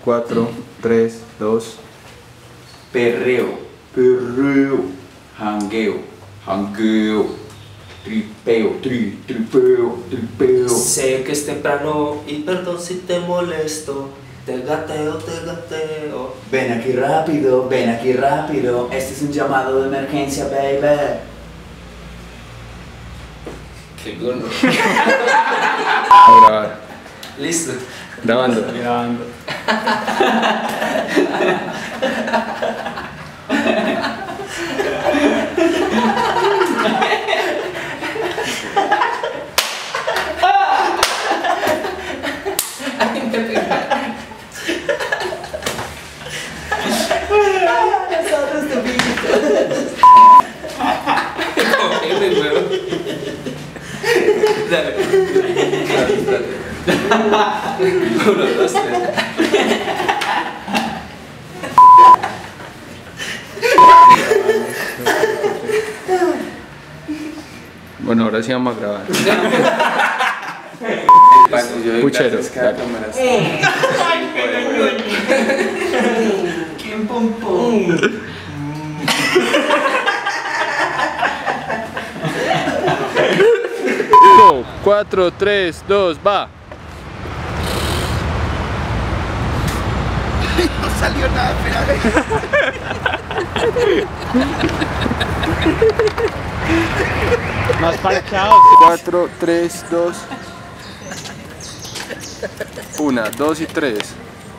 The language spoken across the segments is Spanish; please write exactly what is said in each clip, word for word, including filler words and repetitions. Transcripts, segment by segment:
cuatro, tres, dos. Perreo. Perreo. Jangueo. Jangueo. Tripeo, tri, tripeo, tripeo. Sé que es temprano y perdón si te molesto. Te gateo, te gateo. Ven aquí rápido, ven aquí rápido. Este es un llamado de emergencia, baby. Qué gono. A grabar. Listo. Grabando. Grabando. Dale. Uno, dos, tres. Bueno, ahora sí vamos a grabar. Puchero. Dale. ¿Quién pum pum? cuatro, tres, dos, va. No salió nada, espérate. Más parchados. cuatro, tres, dos. Una, dos y tres.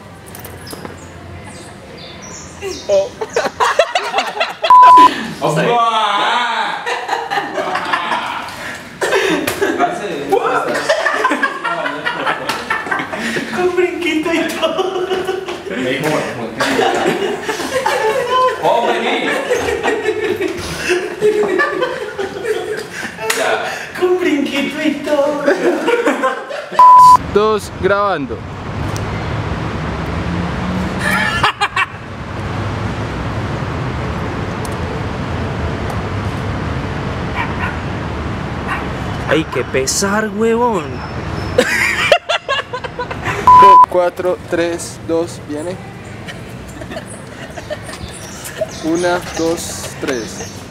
Oh. Con brinquito y todo. ¡Oh, vení! Ya. Con brinquito y todo. Dos, grabando. Ay, qué pesar, huevón. cuatro, tres, dos, viene. Una, dos, tres.